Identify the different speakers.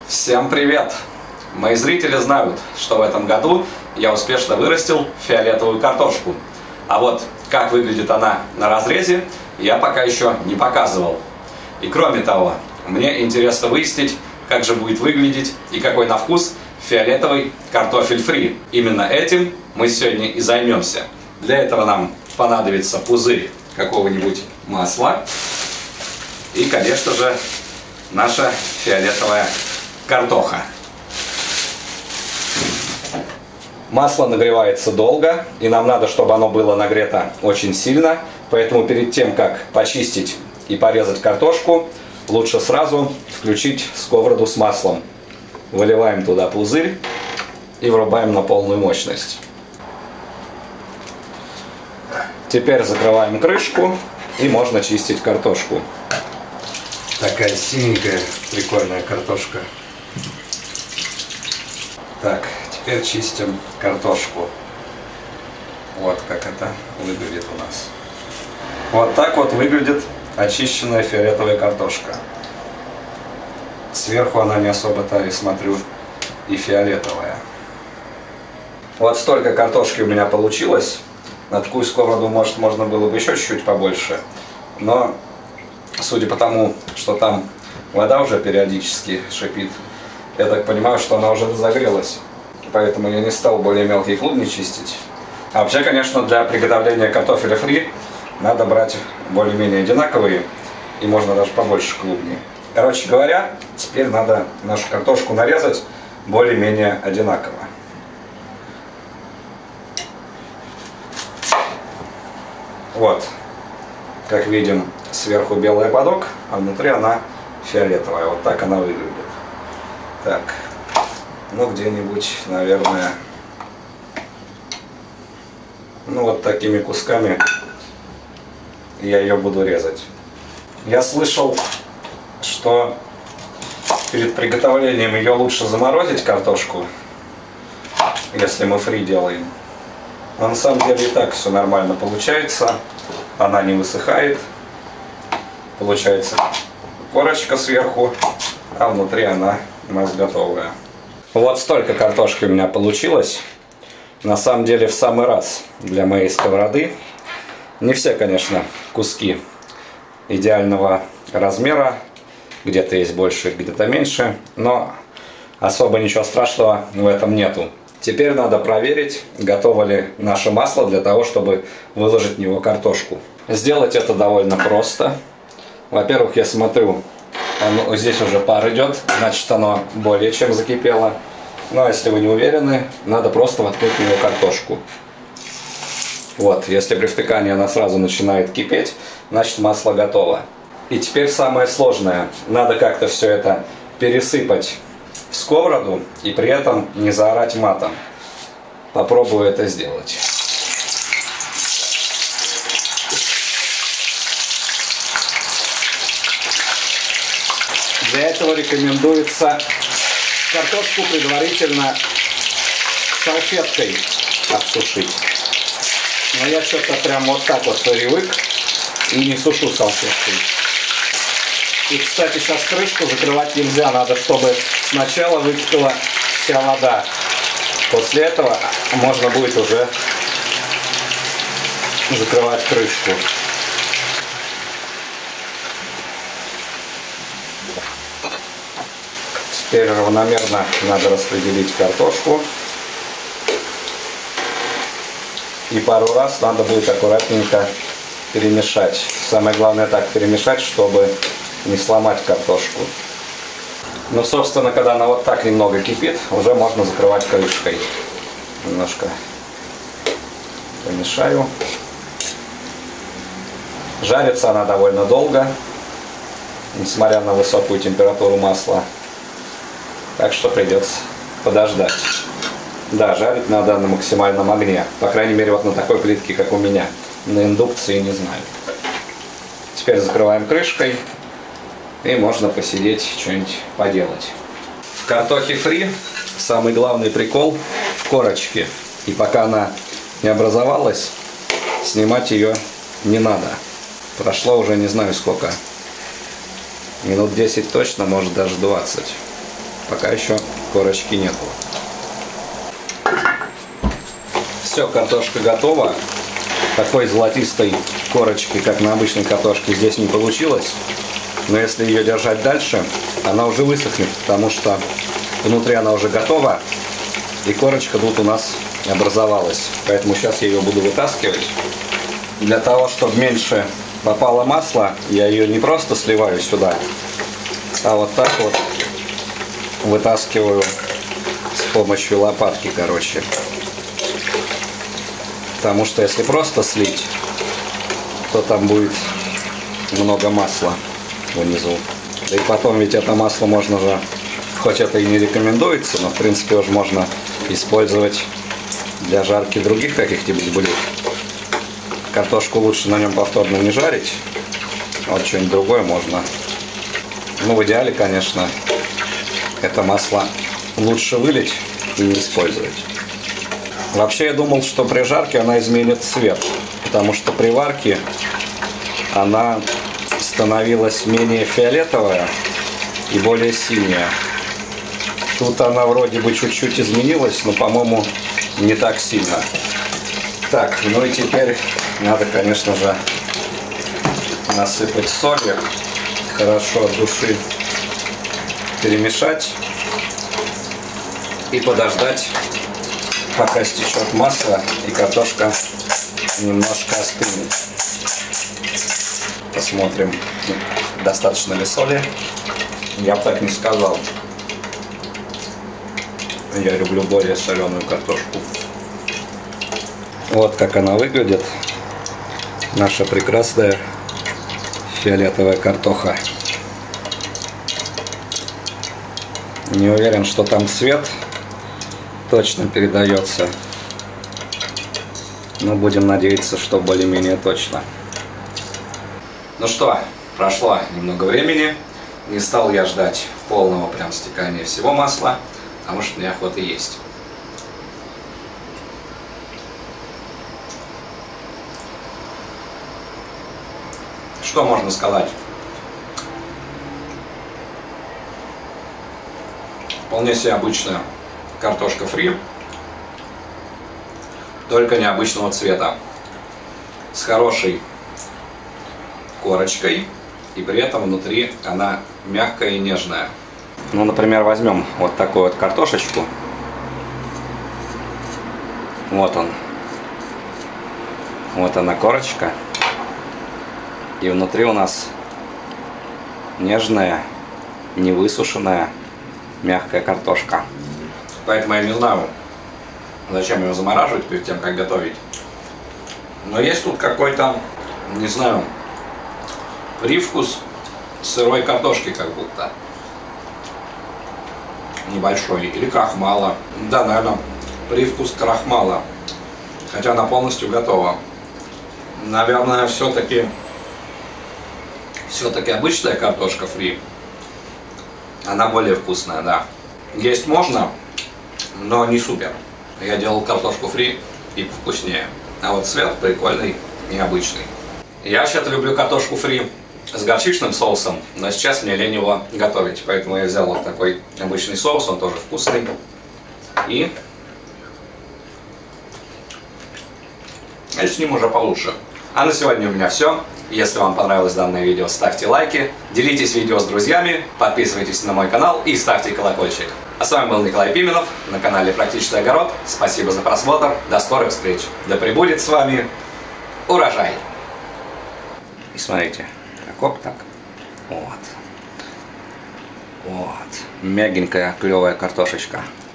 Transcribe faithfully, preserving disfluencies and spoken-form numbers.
Speaker 1: Всем привет! Мои зрители знают, что в этом году я успешно вырастил фиолетовую картошку. А вот как выглядит она на разрезе, я пока еще не показывал. И кроме того, мне интересно выяснить, как же будет выглядеть и какой на вкус фиолетовый картофель фри. Именно этим мы сегодня и займемся. Для этого нам понадобится пузырь какого-нибудь масла и, конечно же, наша фиолетовая картоха. Масло нагревается долго, и нам надо, чтобы оно было нагрето очень сильно. Поэтому перед тем, как почистить и порезать картошку, лучше сразу включить сковороду с маслом. Выливаем туда пузырь и врубаем на полную мощность. Теперь закрываем крышку и можно чистить картошку. Такая синенькая, прикольная картошка. Так, теперь чистим картошку. Вот как это выглядит у нас. Вот так вот выглядит очищенная фиолетовая картошка. Сверху она не особо-то, и смотрю, и фиолетовая. Вот столько картошки у меня получилось. На такую сковороду, может, можно было бы еще чуть-чуть побольше. Но, судя по тому, что там вода уже периодически шипит, я так понимаю, что она уже разогрелась. Поэтому я не стал более мелкие клубни чистить. А вообще, конечно, для приготовления картофеля фри надо брать более-менее одинаковые. И можно даже побольше клубней. Короче говоря, теперь надо нашу картошку нарезать более-менее одинаково. Вот, как видим, сверху белый ободок, а внутри она фиолетовая. Вот так она выглядит. Так, ну где-нибудь, наверное, ну вот такими кусками я ее буду резать. Я слышал, что перед приготовлением ее лучше заморозить, картошку, если мы фри делаем. Но на самом деле и так все нормально получается. Она не высыхает. Получается корочка сверху, а внутри она у нас готовая. Вот столько картошки у меня получилось. На самом деле в самый раз для моей сковороды. Не все, конечно, куски идеального размера. Где-то есть больше, где-то меньше. Но особо ничего страшного в этом нету. Теперь надо проверить, готово ли наше масло для того, чтобы выложить в него картошку. Сделать это довольно просто. Во-первых, я смотрю, оно, здесь уже пар идет, значит оно более чем закипело. Но если вы не уверены, надо просто воткнуть в него картошку. Вот, если при втыкании она сразу начинает кипеть, значит масло готово. И теперь самое сложное. Надо как-то все это пересыпать в сковороду и при этом не заорать матом. Попробую это сделать. Для этого рекомендуется картошку предварительно салфеткой обсушить. Но я что-то прям вот так вот привык и не сушу салфеткой. И, кстати, сейчас крышку закрывать нельзя. Надо, чтобы сначала выкипела вся вода. После этого можно будет уже закрывать крышку. Теперь равномерно надо распределить картошку. И пару раз надо будет аккуратненько перемешать. Самое главное так перемешать, чтобы не сломать картошку. Ну, собственно, когда она вот так немного кипит, уже можно закрывать крышкой. Немножко помешаю. Жарится она довольно долго, несмотря на высокую температуру масла. Так что придется подождать. Да, жарить надо на максимальном огне. По крайней мере, вот на такой плитке, как у меня. На индукции не знаю. Теперь закрываем крышкой. И можно посидеть, что-нибудь поделать. В картохе фри самый главный прикол в корочке. И пока она не образовалась, снимать ее не надо. Прошло уже не знаю сколько. Минут десять точно, может даже двадцать. Пока еще корочки нету. Все, картошка готова. Такой золотистой корочки, как на обычной картошке, здесь не получилось. Но если ее держать дальше, она уже высохнет, потому что внутри она уже готова. И корочка тут у нас образовалась. Поэтому сейчас я ее буду вытаскивать. Для того, чтобы меньше попало масло, я ее не просто сливаю сюда, а вот так вот вытаскиваю с помощью лопатки, короче. Потому что если просто слить, то там будет много масла внизу. Да и потом ведь это масло можно же, хоть это и не рекомендуется, но в принципе уже можно использовать для жарки других каких-нибудь блюд. Картошку лучше на нем повторно не жарить. Вот что-нибудь другое можно. Ну, в идеале, конечно, это масло лучше вылить и не использовать. Вообще, я думал, что при жарке она изменит цвет, потому что при варке она становилась менее фиолетовая и более синяя. Тут она вроде бы чуть-чуть изменилась, но, по-моему, не так сильно. Так, ну и теперь надо, конечно же, насыпать соли, хорошо от души перемешать и подождать, пока стечет масло и картошка немножко остынет. Посмотрим, достаточно ли соли. Я бы так не сказал. Я люблю более соленую картошку. Вот как она выглядит. Наша прекрасная фиолетовая картоха. Не уверен, что там цвет точно передается. Но будем надеяться, что более-менее точно. Ну что, прошло немного времени. Не стал я ждать полного прям стекания всего масла, потому что неохота есть. Что можно сказать? Вполне себе обычная картошка фри, только необычного цвета, с хорошей корочкой, и при этом внутри она мягкая и нежная. Ну, например, возьмем вот такую вот картошечку. Вот он. Вот она корочка. И внутри у нас нежная, невысушенная, мягкая картошка. Поэтому я не знаю, зачем ее замораживать перед тем, как готовить. Но есть тут какой-то, не знаю, привкус сырой картошки как будто. Небольшой. Или крахмала. Да, наверное, привкус крахмала. Хотя она полностью готова. Наверное, все-таки все-таки обычная картошка фри. Она более вкусная, да. Есть можно, но не супер. Я делал картошку фри и вкуснее. А вот цвет прикольный, необычный. Я вообще-то люблю картошку фри с горчичным соусом, но сейчас мне лень его готовить. Поэтому я взял вот такой обычный соус, он тоже вкусный. И, и с ним уже получше. А на сегодня у меня все. Если вам понравилось данное видео, ставьте лайки, делитесь видео с друзьями, подписывайтесь на мой канал и ставьте колокольчик. А с вами был Николай Пименов на канале Практичный Огород. Спасибо за просмотр, до скорых встреч. Да пребудет с вами урожай. И смотрите, так, оп, так, вот, вот, мягенькая, клевая картошечка.